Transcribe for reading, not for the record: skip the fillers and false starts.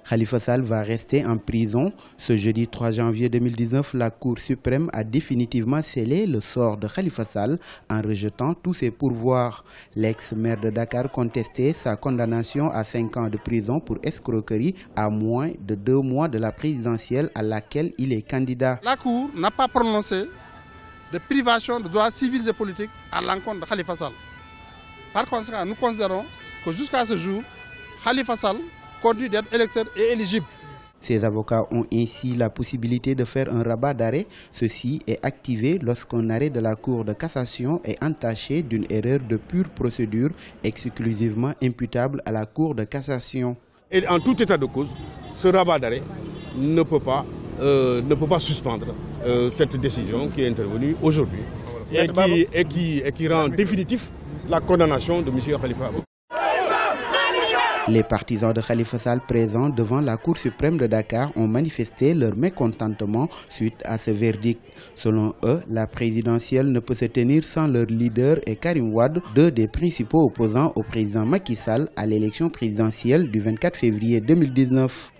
Khalifa Sall va rester en prison. Ce jeudi 3 janvier 2019, la Cour suprême a définitivement scellé le sort de Khalifa Sall en rejetant tous ses pourvoirs. L'ex-maire de Dakar contestait sa condamnation à 5 ans de prison pour escroquerie à moins de 2 mois de la présidentielle à laquelle il est candidat. La Cour n'a pas prononcé de privation de droits civils et politiques à l'encontre de Khalifa Sall. Par conséquent, nous considérons que jusqu'à ce jour, Khalifa Sall continue d'être électeur et éligible. Ses avocats ont ainsi la possibilité de faire un rabat d'arrêt. Ceci est activé lorsqu'un arrêt de la Cour de cassation est entaché d'une erreur de pure procédure exclusivement imputable à la Cour de cassation. Et en tout état de cause, ce rabat d'arrêt ne peut pas suspendre cette décision qui est intervenue aujourd'hui et qui rend définitif la condamnation de M. Khalifa. Les partisans de Khalifa Sall présents devant la Cour suprême de Dakar ont manifesté leur mécontentement suite à ce verdict. Selon eux, la présidentielle ne peut se tenir sans leur leader et Karim Wade, deux des principaux opposants au président Macky Sall à l'élection présidentielle du 24 février 2019.